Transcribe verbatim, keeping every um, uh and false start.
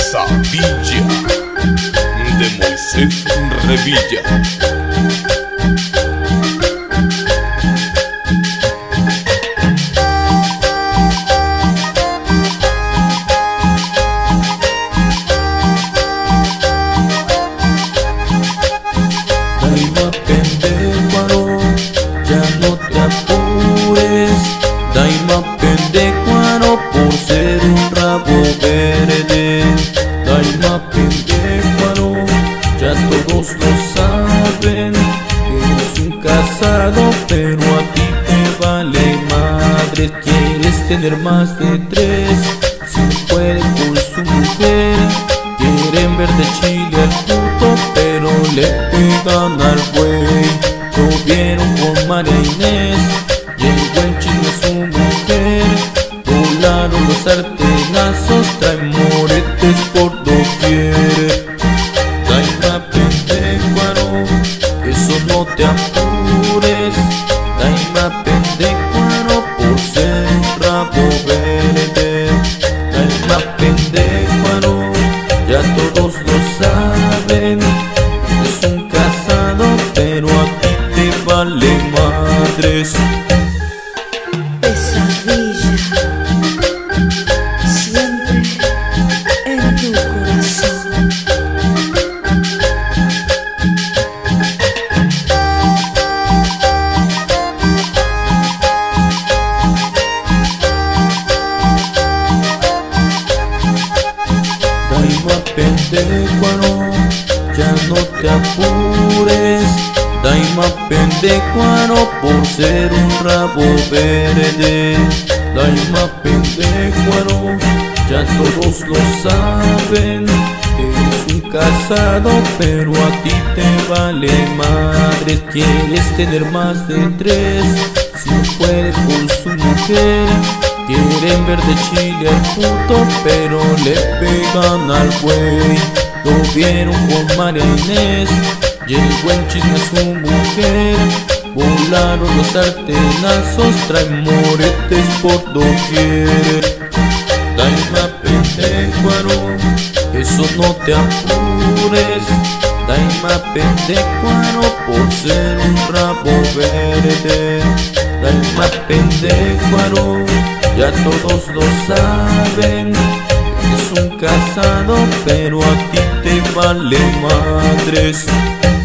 Esa villa de Moisés Revilla. Daima pendecuaro, ya no te apures. Daima pendecuaro por ser un rabo verde. Daima pendecuaro, ya todos lo saben. Eres un casado, pero a ti te vale madre. Quieres tener más de tres, si no puede con su mujer. Quieren ver de Chile al puto, pero le pegan al güey. Lo vieron con María Inés, llegó en chisme a su mujer. Volaron los sartenazos, traen moretes por doquier. Daima pendecuaro, eso no te apures. Daima pendecuaro por ser un rabo verde. Daima pendecuaro, ya todos lo saben. Es un casado, pero a ti te vale madres. Pesadilla, siempre en tu corazón. Daima pendecuaro, ya no te apures. Daima pendecuaro por ser un rabo verde. Daima pendecuaro, ya todos lo saben. Eres un casado, pero a ti te vale madre. Quieres tener más de tres, si no puede con su mujer. Quieren ver de Chile al puto, pero le pegan al güey. Lo vieron con María Inés, llegó en chisme a su mujer. Volaron los sartenazos, traen moretes por doquier. Daima pendecuaro, eso no te apures. Daima pendecuaro por ser un rabo verde. Daima pendecuaro, ya todos lo saben. Es un casado, pero a ti te vale madres.